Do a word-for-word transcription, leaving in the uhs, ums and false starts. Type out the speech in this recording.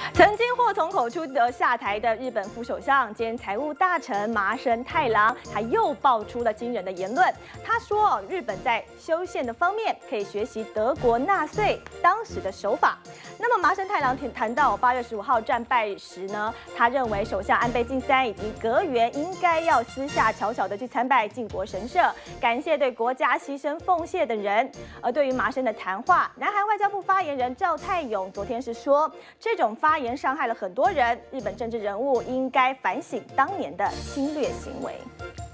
曾经祸从口出的下台的日本副首相兼财务大臣麻生太郎，他又爆出了惊人的言论。他说，日本在修宪的方面可以学习德国纳粹当时的手法。那么麻生太郎谈到八月十五号战败时呢，他认为首相安倍晋三以及阁员应该要私下悄悄的去参拜靖国神社，感谢对国家牺牲奉献的人。而对于麻生的谈话，南韩外交部发言人赵泰勇昨天是说，这种发言伤害了很多人，日本政治人物应该反省当年的侵略行为。